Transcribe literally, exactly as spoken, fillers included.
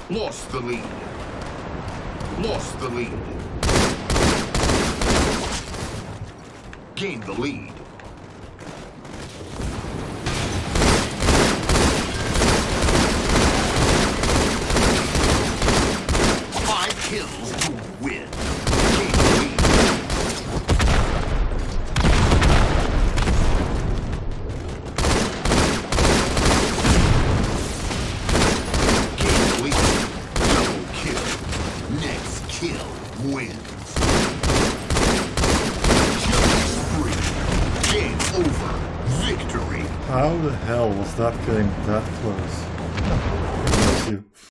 Lost the lead. Lost the lead. Gained the lead. Five kills to win. Gained the lead. Gained the lead. Double kill. Next kill wins. Killing spree. Game over. Victory. How the hell was that getting that close? Bless you.